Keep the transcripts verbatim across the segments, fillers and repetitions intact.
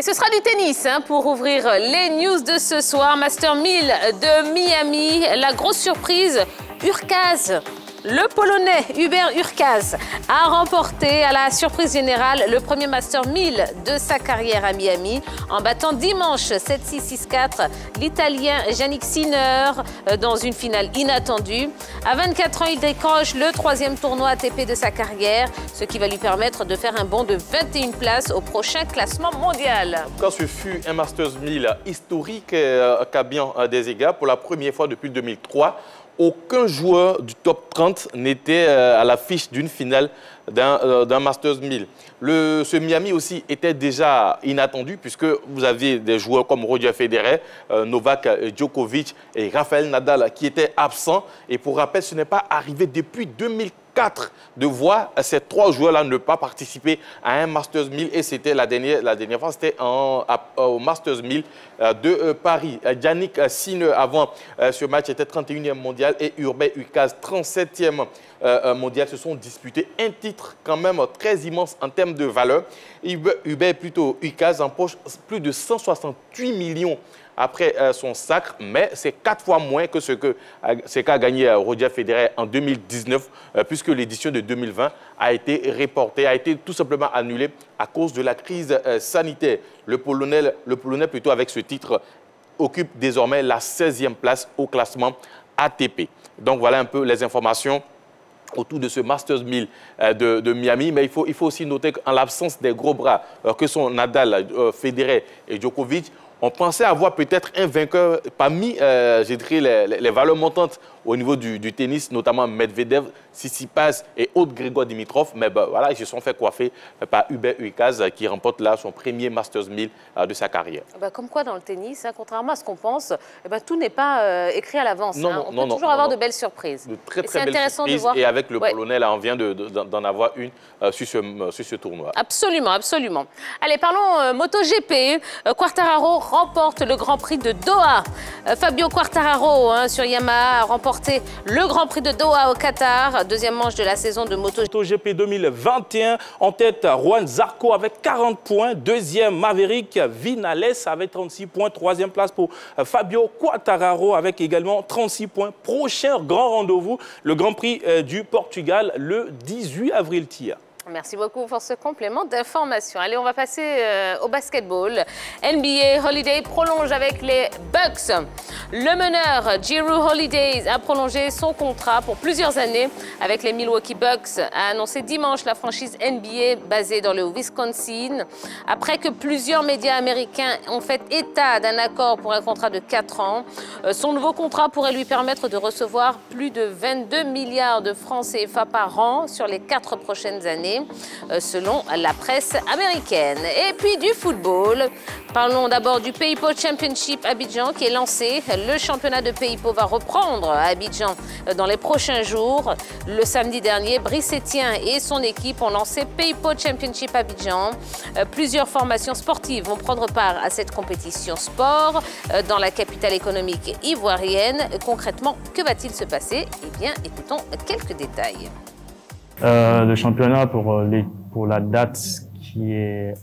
Et ce sera du tennis hein, pour ouvrir les news de ce soir. Master mille de Miami, la grosse surprise, Urkaz. Le Polonais Hubert Urkaz a remporté à la surprise générale le premier Master mille de sa carrière à Miami en battant dimanche sept six six quatre l'Italien Jannik Sinner dans une finale inattendue. À vingt-quatre ans, il décroche le troisième tournoi A T P de sa carrière, ce qui va lui permettre de faire un bond de vingt et une places au prochain classement mondial. Quand ce fut un Masters mille historique euh, Kabian Dezega pour la première fois depuis deux mille trois, aucun joueur du top trente n'était euh, à l'affiche d'une finale d'un euh, Masters mille. Le, ce Miami aussi était déjà inattendu puisque vous aviez des joueurs comme Roger Federer, euh, Novak Djokovic et Rafael Nadal qui étaient absents. Et pour rappel, ce n'est pas arrivé depuis deux mille quatre de voir ces trois joueurs-là ne pas participer à un Masters mille. Et c'était la dernière, la dernière fois, c'était au Masters mille de euh, Paris. Jannik Sinner, avant euh, ce match, était trente et unième mondial et Hubert Urkaz, trente-septième euh, mondial, se sont disputés un titre quand même très immense en termes de valeur. Hubert plutôt Urkaz empoche plus de cent soixante-huit millions après euh, son sacre, mais c'est quatre fois moins que ce qu'a ce qu'a gagné euh, Roger Federer en deux mille dix-neuf, euh, puisque l'édition de deux mille vingt a été reportée, a été tout simplement annulée à cause de la crise euh, sanitaire. Le Polonais, le Polonais, plutôt avec ce titre, occupe désormais la seizième place au classement A T P. Donc voilà un peu les informations autour de ce Masters mille de, de Miami. Mais il faut, il faut aussi noter qu'en l'absence des gros bras euh, que sont Nadal, euh, Federer et Djokovic, on pensait avoir peut-être un vainqueur parmi euh, je dirais, les, les valeurs montantes au niveau du, du tennis, notamment Medvedev, Tsitsipas et autres Grigor Dimitrov. Mais ben, voilà, ils se sont fait coiffer par Hubert Urkaz qui remporte là son premier Masters mille euh, de sa carrière. Ben, comme quoi dans le tennis, hein, contrairement à ce qu'on pense, eh ben, tout n'est pas euh, écrit à l'avance. Hein. On non, peut non, toujours non, avoir non. de belles surprises. De très, et très belles intéressant surprises. De voir... Et avec le ouais. Polonais, là, on vient d'en de, de, d'en avoir une euh, sur, ce, euh, sur ce tournoi. Absolument, absolument. Allez, parlons euh, MotoGP. Euh, Quartararo remporte le Grand Prix de Doha. Euh, Fabio Quartararo hein, sur Yamaha a remporté le Grand Prix de Doha au Qatar, deuxième manche de la saison de MotoGP. MotoGP deux mille vingt et un, en tête Juan Zarco avec quarante points, deuxième Maverick Vinales avec trente-six points, troisième place pour Fabio Quartararo avec également trente-six points. Prochain grand rendez-vous, le Grand Prix du Portugal le dix-huit avril. Tia. Merci beaucoup pour ce complément d'information. Allez, on va passer euh, au basketball. N B A Holiday prolonge avec les Bucks. Le meneur Jrue Holiday a prolongé son contrat pour plusieurs années avec les Milwaukee Bucks, a annoncé dimanche la franchise N B A basée dans le Wisconsin. Après que plusieurs médias américains ont fait état d'un accord pour un contrat de quatre ans, euh, son nouveau contrat pourrait lui permettre de recevoir plus de vingt-deux milliards de francs C F A par an sur les quatre prochaines années. Selon la presse américaine. Et puis du football. Parlons d'abord du Peipo Championship Abidjan qui est lancé. Le championnat de Peipo va reprendre à Abidjan dans les prochains jours. Le samedi dernier, Brice Etienne et son équipe ont lancé Peipo Championship Abidjan. Plusieurs formations sportives vont prendre part à cette compétition sport dans la capitale économique ivoirienne. Concrètement, que va-t-il se passer? Eh bien, écoutons quelques détails. Euh, le championnat pour, les, pour la date qui est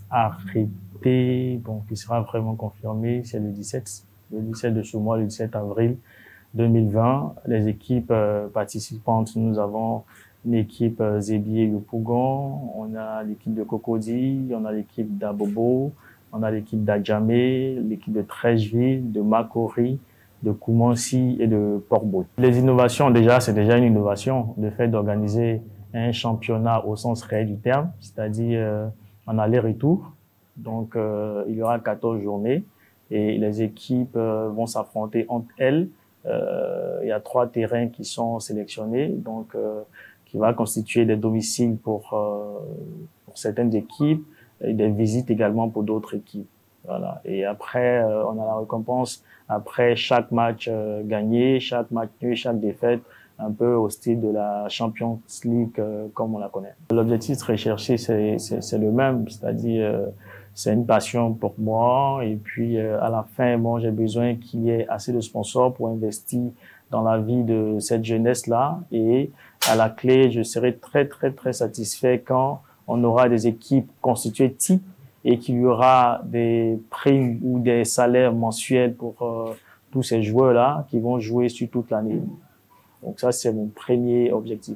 arrêtée, bon, qui sera vraiment confirmée, c'est le dix-sept, le dix-sept de ce mois, le dix-sept avril deux mille vingt. Les équipes euh, participantes, nous avons une équipe euh, Zébier Yopougon, on a l'équipe de Cocody, on a l'équipe d'Abobo, on a l'équipe d'Adjamé, l'équipe de Trècheville, de Makori, de Koumansi et de Port-Bouet. Les innovations, déjà, c'est déjà une innovation, le fait d'organiser un championnat au sens réel du terme, c'est-à-dire euh, en aller-retour. Donc, euh, il y aura quatorze journées et les équipes euh, vont s'affronter entre elles. Euh, il y a trois terrains qui sont sélectionnés, donc euh, qui va constituer des domiciles pour, euh, pour certaines équipes et des visites également pour d'autres équipes. Voilà. Et après, euh, on a la récompense après chaque match euh, gagné, chaque match nul, chaque défaite, un peu au style de la Champions League euh, comme on la connaît. L'objectif recherché, c'est c'est le même, c'est-à-dire euh, c'est une passion pour moi et puis euh, à la fin, bon, j'ai besoin qu'il y ait assez de sponsors pour investir dans la vie de cette jeunesse-là et à la clé, je serai très très très satisfait quand on aura des équipes constituées type et qu'il y aura des primes ou des salaires mensuels pour euh, tous ces joueurs-là qui vont jouer sur toute l'année. Donc ça, c'est mon premier objectif.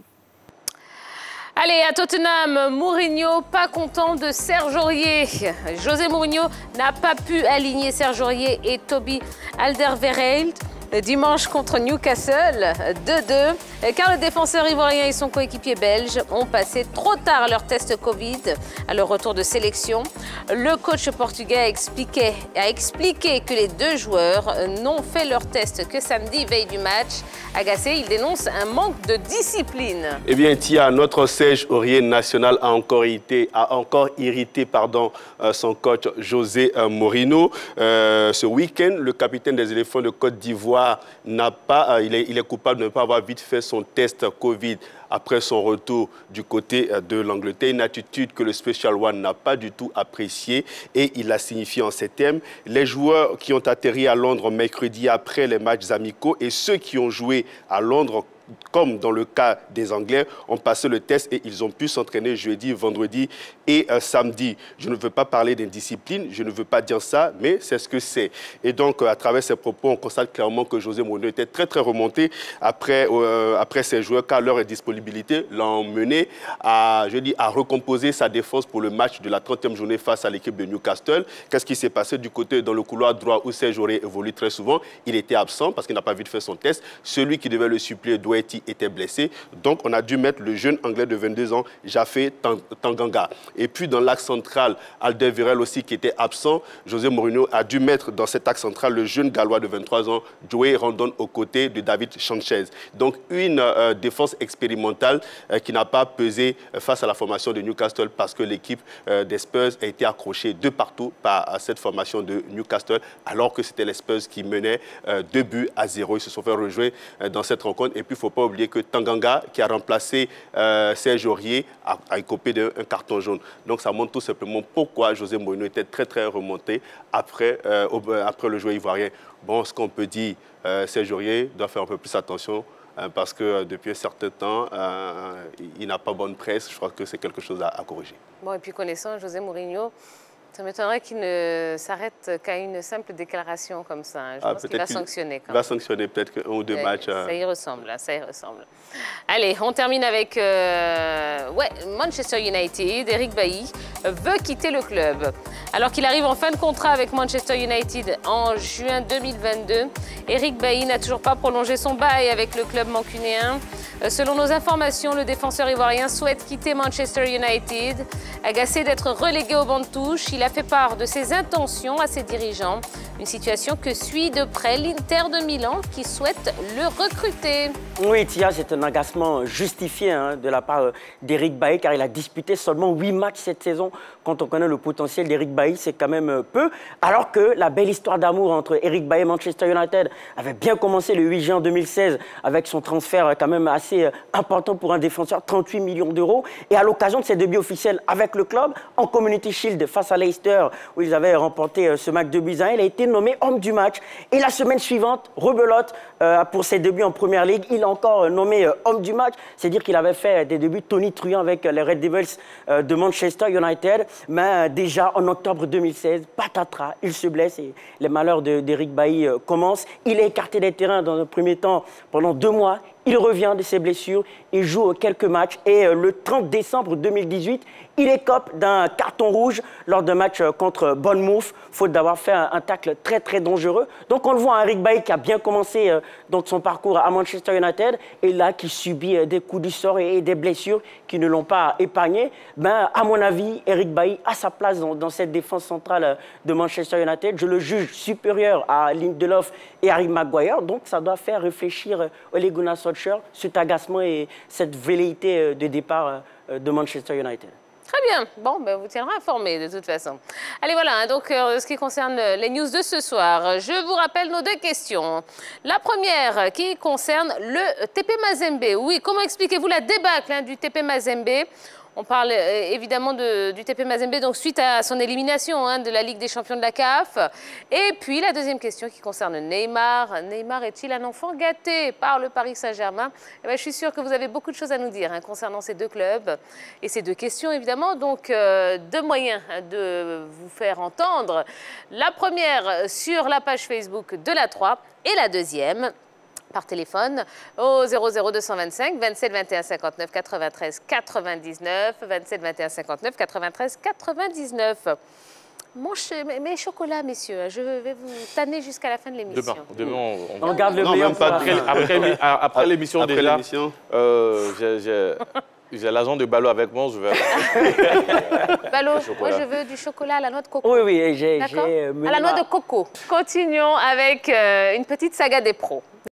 Allez, à Tottenham, Mourinho pas content de Serge Aurier. José Mourinho n'a pas pu aligner Serge Aurier et Toby Alderweireld dimanche contre Newcastle, deux deux, car le défenseur ivoirien et son coéquipier belge ont passé trop tard leur test Covid à leur retour de sélection. Le coach portugais a expliqué, a expliqué que les deux joueurs n'ont fait leur test que samedi, veille du match. Agacé, il dénonce un manque de discipline. Eh bien, Tia, notre Serge Aurier national a encore irrité, a encore irrité pardon, euh, son coach José euh, Mourinho. Euh, ce week-end, le capitaine des éléphants de Côte d'Ivoire n'a pas, euh, il, est, il est coupable de ne pas avoir vite fait son test Covid après son retour du côté de l'Angleterre. Une attitude que le Special One n'a pas du tout appréciée et il l'a signifié en ces termes. Les joueurs qui ont atterri à Londres mercredi après les matchs amicaux et ceux qui ont joué à Londres, comme dans le cas des Anglais, ont passé le test et ils ont pu s'entraîner jeudi, vendredi et euh, samedi. Je ne veux pas parler d'indiscipline, je ne veux pas dire ça, mais c'est ce que c'est. Et donc, euh, à travers ces propos, on constate clairement que José Mourinho était très, très remonté après, euh, après ses joueurs, car leur disponibilité l'a emmené à, je dis, à recomposer sa défense pour le match de la trentième journée face à l'équipe de Newcastle. Qu'est-ce qui s'est passé du côté dans le couloir droit où Serge Aurier évolue très souvent? Il était absent parce qu'il n'a pas vite fait son test. Celui qui devait le suppléer, Doherty, était blessé. Donc, on a dû mettre le jeune Anglais de vingt-deux ans, Jafé Tanganga. Et puis, dans l'axe central, Alderweireld aussi qui était absent. José Mourinho a dû mettre dans cet axe central le jeune Gallois de vingt-trois ans, Joey Rondon, aux côtés de David Sanchez. Donc, une euh, défense expérimentale euh, qui n'a pas pesé euh, face à la formation de Newcastle parce que l'équipe euh, des Spurs a été accrochée de partout par euh, cette formation de Newcastle, alors que c'était les Spurs qui menaient euh, deux buts à zéro. Ils se sont fait rejoindre euh, dans cette rencontre. Et puis, il ne faut pas oublier que Tanganga, qui a remplacé euh, Serge Aurier, a, a écopé d'un carton jaune. Donc, ça montre tout simplement pourquoi José Mourinho était très, très remonté après, euh, au, après le joueur ivoirien. Bon, ce qu'on peut dire, euh, Serge Aurier doit faire un peu plus attention euh, parce que euh, depuis un certain temps, euh, il n'a pas bonne presse. Je crois que c'est quelque chose à, à corriger. Bon, et puis connaissant José Mourinho, ça m'étonnerait qu'il ne s'arrête qu'à une simple déclaration comme ça. Je ah, pense qu'il va sanctionner. Quand il va sanctionner peut-être un ou deux et matchs. Ça euh... y ressemble, ça y ressemble. Allez, on termine avec euh, ouais, Manchester United. Eric Bailly veut quitter le club. Alors qu'il arrive en fin de contrat avec Manchester United en juin deux mille vingt-deux, Eric Bailly n'a toujours pas prolongé son bail avec le club mancunéen. Selon nos informations, le défenseur ivoirien souhaite quitter Manchester United. Agacé d'être relégué au banc de touche, il a fait part de ses intentions à ses dirigeants. Une situation que suit de près l'Inter de Milan qui souhaite le recruter. Oui, Tia, c'est un agacement justifié hein, de la part d'Eric Bailly car il a disputé seulement huit matchs cette saison. Quand on connaît le potentiel d'Eric Bailly, c'est quand même peu. Alors que la belle histoire d'amour entre Eric Bailly et Manchester United avait bien commencé le huit juin deux mille seize avec son transfert quand même assez important pour un défenseur, trente-huit millions d'euros. Et à l'occasion de ses débuts officiels avec le club, en Community Shield face à Leicester, où ils avaient remporté ce match deux buts à un, il a été nommé homme du match. Et la semaine suivante, rebelote euh, pour ses débuts en Première Ligue, il a encore nommé euh, homme du match. C'est dire qu'il avait fait des débuts tonitruants avec les Red Devils euh, de Manchester United. Mais euh, déjà en octobre deux mille seize, patatras, il se blesse et les malheurs d'Eric Bailly euh, commencent. Il est écarté des terrains dans un premier temps pendant deux mois. Il revient de ses blessures, il joue quelques matchs et euh, le trente décembre deux mille dix-huit, il écope d'un carton rouge lors d'un match contre Bournemouth, faute d'avoir fait un, un tacle très très dangereux. Donc on le voit, Eric Bailly qui a bien commencé euh, donc son parcours à Manchester United et là qui subit euh, des coups du sort et, et des blessures qui ne l'ont pas épargné. Ben, à mon avis, Eric Bailly a sa place dans, dans cette défense centrale de Manchester United. Je le juge supérieur à Lindelof et Harry Maguire, donc ça doit faire réfléchir Ole Gunnar Solskjaer, cet agacement et cette velléité de départ de Manchester United. Très bien. Bon, ben, vous tiendrez informé de toute façon. Allez, voilà. Hein, donc, euh, ce qui concerne les news de ce soir, je vous rappelle nos deux questions. La première qui concerne le T P Mazembe. Oui, comment expliquez-vous la débâcle hein, du T P Mazembe? On parle euh, évidemment de, du T P Mazembe, donc suite à son élimination hein, de la Ligue des champions de la C A F. Et puis la deuxième question qui concerne Neymar. Neymar est-il un enfant gâté par le Paris Saint-Germain? eh bien, je suis sûre que vous avez beaucoup de choses à nous dire hein, concernant ces deux clubs et ces deux questions évidemment. Donc euh, deux moyens de vous faire entendre. La première sur la page Facebook de la trois et la deuxième par téléphone au zéro zéro deux cent vingt-cinq vingt-sept vingt et un cinquante-neuf quatre-vingt-treize quatre-vingt-dix-neuf vingt-sept vingt et un cinquante-neuf quatre-vingt-treize quatre-vingt-dix-neuf. Mon ch mes, mes chocolats, messieurs, je vais vous tanner jusqu'à la fin de l'émission. Demain, demain, on, On, on garde le non, meilleur. même pas après, après, après l'émission déjà, euh, j'ai l'agent de Ballot avec moi, je vais... Ballot, moi je veux du chocolat à la noix de coco. Oui, oui, j'ai... D'accord. À la noix de coco. Continuons avec euh, une petite saga des pros.